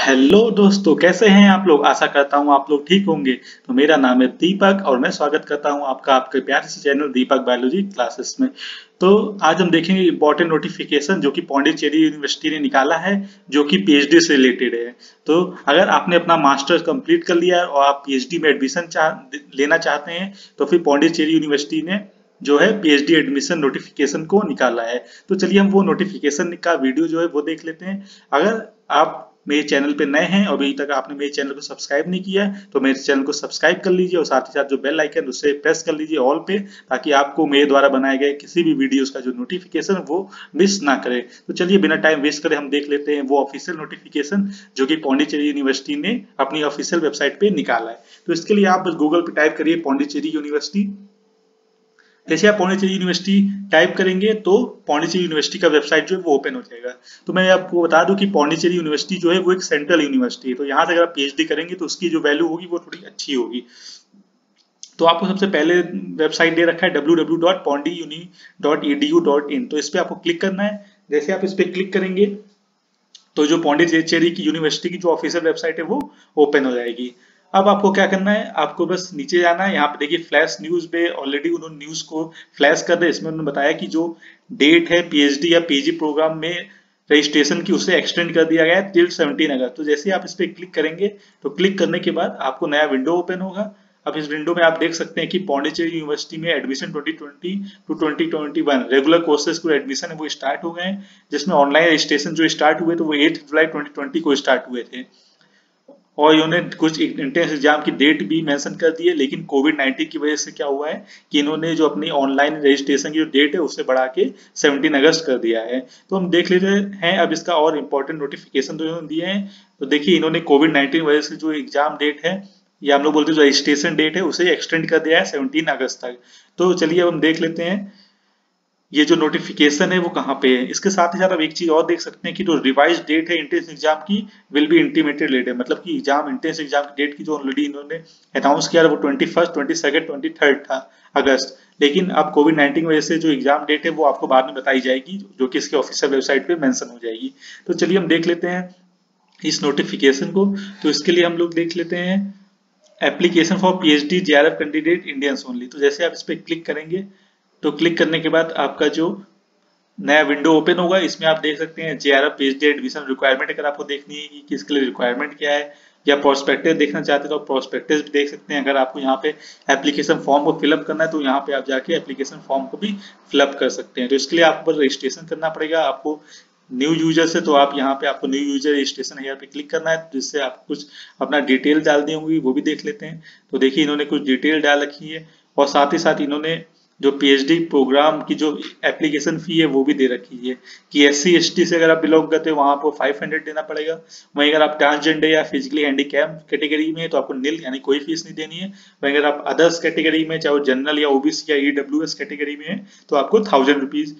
Hello दोस्तों, कैसे हैं आप लोग। आशा करता हूं आप लोग ठीक होंगे। तो मेरा नाम है दीपक और मैं स्वागत करता हूं आपका आपके प्यारे से चैनल दीपक बायोलॉजी क्लासेस में। तो आज हम देखेंगे इंपॉर्टेंट नोटिफिकेशन जो कि पौंडीचेरी यूनिवर्सिटी ने निकाला है, जो कि पीएचडी से रिलेटेड है। तो अगर आपने अपना मास्टर्स कंप्लीट कर लिया है और आप पीएचडी में एडमिशन लेना चाहते हैं, तो फिर पौंडीचेरी यूनिवर्सिटी ने जो है पीएचडी एडमिशन नोटिफिकेशन को निकाला है। तो चलिए हम वो नोटिफिकेशन का वीडियो जो है वो देख लेते हैं। अगर आप मेरे चैनल पे नए हैं और अभी तक आपने मेरे चैनल को सब्सक्राइब नहीं किया है, तो मेरे चैनल को सब्सक्राइब कर लीजिए और साथ ही साथ जो बेल आइकन उसे प्रेस कर लीजिए ऑल पे, ताकि आपको मेरे द्वारा बनाए गए किसी भी वीडियोस का जो नोटिफिकेशन वो मिस ना करे। तो चलिए बिना टाइम वेस्ट करे हम देख लेते हैं वो ऑफिशियल नोटिफिकेशन जो कि पौंडीचेरी यूनिवर्सिटी ने अपनी ऑफिशियल वेबसाइट पे निकाला है। तो इसके लिए आप बस गूगल पे टाइप करिए पौंडीचेरी यूनिवर्सिटी। जैसे आप पौंडीचेरी यूनिवर्सिटी टाइप करेंगे तो पौंडीचेरी यूनिवर्सिटी का वेबसाइट जो है वो ओपन हो जाएगा। तो मैं आपको बता दूं कि पौंडीचेरी यूनिवर्सिटी जो है वो एक सेंट्रल यूनिवर्सिटी है, तो यहाँ से अगर आप पीएचडी करेंगे तो उसकी जो वैल्यू होगी वो थोड़ी अच्छी होगी। तो आपको सबसे पहले वेबसाइट दे रखा है www.pondyuni.edu.in। तो इस पे आपको क्लिक करना है। जैसे आप इस पे क्लिक करेंगे तो जो पौंडीचेरी की यूनिवर्सिटी की जो ऑफिशियल वेबसाइट है वो ओपन हो जाएगी। अब आपको क्या करना है, आपको बस नीचे जाना है। यहाँ पे देखिए फ्लैश न्यूज पे ऑलरेडी उन्होंने न्यूज को फ्लैश कर दिया। इसमें उन्होंने बताया कि जो डेट है पीएचडी या पीजी प्रोग्राम में रजिस्ट्रेशन की उसे एक्सटेंड कर दिया गया है टिल 17 अगस्त। तो जैसे ही आप इस पे क्लिक करेंगे तो क्लिक करने के बाद आपको नया विंडो ओपन होगा। अब इस विंडो में आप देख सकते हैं कि पौंडीचेरी यूनिवर्सिटी में एडमिशन 2020 टू 2021 रेगुलर कोर्सेज को एडमिशन है वो स्टार्ट हो गए हैं, जिसमें ऑनलाइन रजिस्ट्रेशन जो स्टार्ट हुए तो वो 8 जुलाई 2020 को स्टार्ट हुए थे। और इन्होंने कुछ एंट्रेंस एग्जाम की डेट भी मेंशन कर दी है, लेकिन कोविड-19 की वजह से क्या हुआ है कि इन्होंने जो अपनी ऑनलाइन रजिस्ट्रेशन की जो डेट है उसे बढ़ा के 17 अगस्त कर दिया है। तो हम देख लेते हैं अब इसका और इम्पोर्टेंट नोटिफिकेशन तो इन्होंने दिए हैं। तो देखिए इन्होंने कोविड-19 वजह से जो एग्जाम डेट है या हम लोग बोलते हैं जो रजिस्ट्रेशन डेट है उसे एक्सटेंड कर दिया है 17 अगस्त तक। तो चलिए अब हम देख लेते हैं ये जो नोटिफिकेशन है वो कहाँ पे है। इसके साथ ही साथ आप एक चीज और देख सकते हैं कि जो रिवाइज डेट है एंट्रेंस एग्जाम की विल बी इंटीमेटेड लेटर, मतलब कि एंट्रेंस एग्जाम की डेट की जो ऑलरेडी इन्होंने अनाउंस किया वो 21, 22, 23 था अगस्त। लेकिन अब कोविड-19 की वजह से जो एग्जाम डेट है वो आपको बाद में बताई जाएगी, जो कि इसके ऑफिशियल वेबसाइट पे मेंशन हो जाएगी। तो चलिए हम देख लेते हैं इस नोटिफिकेशन को। तो इसके लिए हम लोग देख लेते हैं application for PhD JRF candidate Indians only. तो जैसे आप इस पर क्लिक करेंगे तो क्लिक करने के बाद आपका जो नया विंडो ओपन होगा, इसमें आप देख सकते हैं जेआरएफ पीएचडी एडमिशन रिक्वायरमेंट। अगर आपको देखनी है कि किसके लिए रिक्वायरमेंट क्या है या प्रोस्पेक्टस देखना चाहते हैं तो प्रोस्पेक्टस भी देख सकते हैं। अगर आपको यहाँ पे एप्लीकेशन फॉर्म को फिलअप करना है तो यहाँ पे आप जाके एप्लीकेशन फॉर्म को भी फिलअप कर सकते हैं। तो इसके लिए आपको रजिस्ट्रेशन करना पड़ेगा। आपको न्यू यूजर से तो आप यहाँ पे आपको न्यू यूजर रजिस्ट्रेशन हेयर पे क्लिक करना है, जिससे आप कुछ अपना डिटेल डाल दी होंगी वो भी देख लेते हैं। तो देखिए इन्होंने कुछ डिटेल डाल रखी है और साथ ही साथ इन्होंने जो पीएचडी प्रोग्राम की जो एप्लीकेशन फी है वो भी दे रखी है कि एससी एसटी से अगर आप बिलोंग करते हो वहां आपको 500 देना पड़ेगा। वहीं अगर आप ट्रांसजेंडर या फिजिकली हैंडीकैप कैटेगरी में है तो आपको नील यानी कोई फीस नहीं देनी है। वहीं अगर आप अदर्स कैटेगरी में चाहे जनरल या ओबीसी या ईडब्ल्यूएस कैटेगरी में है तो आपको 1000 रुपीज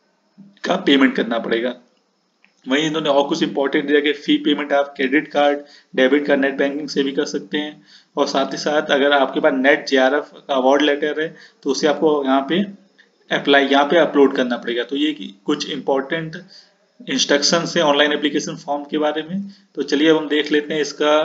का पेमेंट करना पड़ेगा। वहीं इन्होंने और कुछ इंपॉर्टेंट दिया कि फी पेमेंट आप credit card, debit card, net banking से भी कर सकते हैं। और साथ ही साथ अगर आपके पास नेट जेआरएफ का अवार्ड लेटर है तो उसे आपको यहाँ पे यहाँ पे अपलोड करना पड़ेगा। तो ये कुछ इंपॉर्टेंट इंस्ट्रक्शंस है ऑनलाइन एप्लीकेशन फॉर्म के बारे में। तो चलिए अब हम देख लेते हैं इसका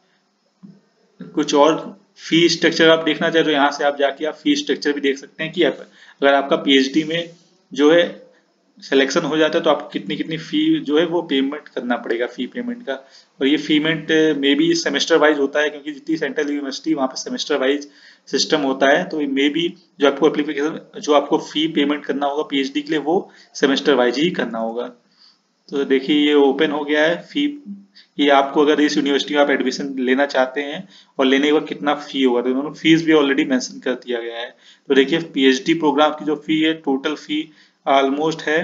कुछ और फी स्ट्रक्चर। आप देखना चाहे तो यहाँ से आप जाके आप फी स्ट्रक्चर भी देख सकते हैं कि अगर आपका पीएचडी में जो है सिलेक्शन हो जाता है तो आपको कितनी कितनी फी जो है वो पेमेंट करना पड़ेगा फी पेमेंट का। और ये payment may be semester wise होता है, क्योंकि जितनी सेंट्रल यूनिवर्सिटी वहाँ पे सेमेस्टर वाइज सिस्टम होता है। तो मे बी जो आपको एप्लीकेशन जो आपको फी पेमेंट करना होगा पीएचडी के लिए वो सेमेस्टर वाइज ही करना होगा। तो देखिए ये ओपन हो गया है फी। ये आपको अगर इस यूनिवर्सिटी में आप एडमिशन लेना चाहते हैं और लेने के बाद कितना फी होगा तो उन्होंने फीस भी ऑलरेडी मेंशन कर दिया गया है। तो देखिए पीएचडी प्रोग्राम की जो फी है टोटल फी ऑलमोस्ट है,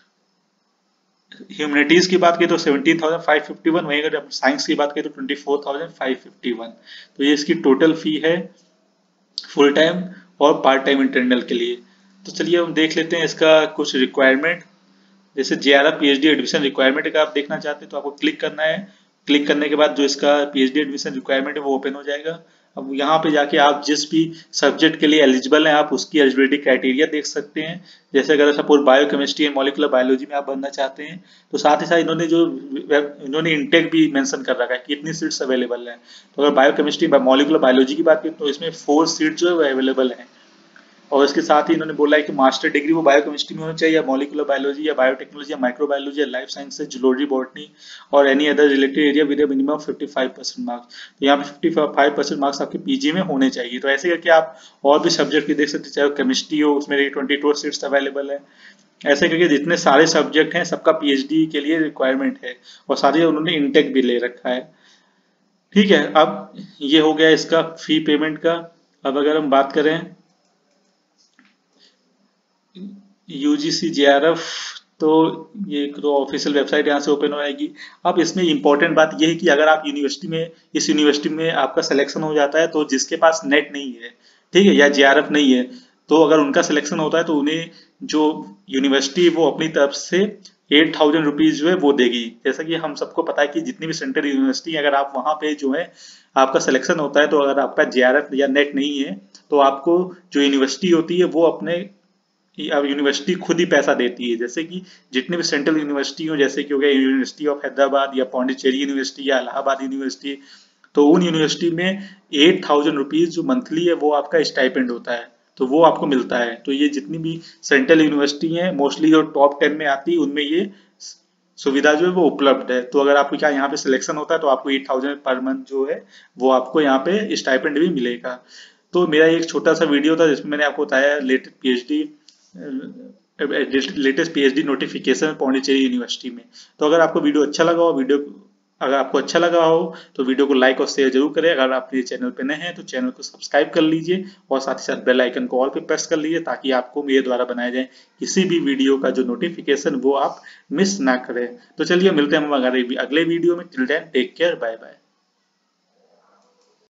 ह्यूमैनिटीज की बात करें तो 17,551, वहीं अगर साइंस की बात करें तो 24,551। तो ये इसकी टोटल फी है फुल टाइम और पार्ट टाइम इंटरनल के लिए। तो चलिए हम देख लेते हैं इसका कुछ रिक्वायरमेंट। जैसे जेआरएफ पीएचडी एडमिशन रिक्वायरमेंट का आप देखना चाहते हैं तो आपको क्लिक करना है। क्लिक करने के बाद जो इसका पीएचडी एडमिशन रिक्वायरमेंट है वो ओपन हो जाएगा। अब यहाँ पे जाके आप जिस भी सब्जेक्ट के लिए एलिजिबल हैं आप उसकी एलिजिबिलिटी क्राइटेरिया देख सकते हैं। जैसे अगर suppose biochemistry and molecular biology में आप बनना चाहते हैं तो साथ ही साथ इन्होंने इंटेक भी मेंशन कर रखा है कि कितनी सीट्स अवेलेबल हैं। तो अगर बायोकेमिस्ट्री मॉलिक्यूलर बायोलॉजी की बात करें तो इसमें 4 सीट जो है वो अवेलेबल है। और इसके साथ ही इन्होंने बोला है कि मास्टर डिग्री वो बायोकेमिस्ट्री में होनी चाहिए, या मॉलिक्यूलर बायोलॉजी, या बायोटेक्नोलॉजी, या माइक्रोबायोलॉजी, या लाइफ साइंसेज, जूलॉजी, बॉटनी और any other related area with minimum 55% marks. तो यहाँ पे 55% मार्क्स आपके पीजी में होने चाहिए। तो ऐसे करके आप और भी सब्जेक्ट देख सकते हैं, चाहे केमिस्ट्री हो उसमें 22 सीट्स अवेलेबल है। ऐसे करके जितने सारे सब्जेक्ट हैं सबका पीएचडी के लिए रिक्वायरमेंट है, और साथ ही उन्होंने इंटेक भी ले रखा है। ठीक है, अब ये हो गया इसका फी पेमेंट का। अब अगर हम बात करें यूजीसी जेआरएफ, तो ये तो ऑफिशियल वेबसाइट यहाँ से ओपन हो जाएगी। अब इसमें इंपॉर्टेंट बात ये है कि अगर आप इस यूनिवर्सिटी में आपका सिलेक्शन हो जाता है तो जिसके पास नेट नहीं है, ठीक है, या जेआरएफ नहीं है, तो अगर उनका सिलेक्शन होता है तो उन्हें जो यूनिवर्सिटी वो अपनी तरफ से 8,000 रुपीज जो है वो देगी। जैसा कि हम सबको पता है कि जितनी भी सेंट्रल यूनिवर्सिटी अगर आप वहां पे जो है आपका सिलेक्शन होता है, तो अगर आपका जेआरएफ या नेट नहीं है तो आपको जो यूनिवर्सिटी होती है वो अपने अब यूनिवर्सिटी खुद ही पैसा देती है। जैसे कि जितने भी सेंट्रल यूनिवर्सिटी हो, जैसे कि हो गया यूनिवर्सिटी ऑफ हैदराबाद या पौंडीचेरी यूनिवर्सिटी या इलाहाबाद यूनिवर्सिटी, तो उन यूनिवर्सिटी में 8,000 रुपीज जो मंथली है वो आपका स्टाइपेंड होता है, तो वो आपको मिलता है। तो ये जितनी भी सेंट्रल यूनिवर्सिटी है मोस्टली जो टॉप 10 में आती है उनमें ये सुविधा जो है वो उपलब्ध है। तो अगर आपको क्या यहाँ पे सिलेक्शन होता है तो आपको 8,000 पर मंथ जो है वो आपको यहाँ पे स्टाइपेंड भी मिलेगा। तो मेरा एक छोटा सा वीडियो था जिसमें मैंने आपको बताया latest PhD notification Pondicherry university में। तो अगर आपको वीडियो अच्छा लगा हो तो वीडियो को लाइक और शेयर जरूर करें। अगर आप मेरे चैनल पे नए हैं तो चैनल को सब्सक्राइब कर लीजिए और साथ ही साथ बेल आइकन को ऑल पे प्रेस कर लीजिए, ताकि आपको मेरे द्वारा बनाए जाए किसी भी वीडियो का जो नोटिफिकेशन वो आप मिस ना करें। तो चलिए मिलते हैं हम अगले वीडियो में। Till then take care, bye bye.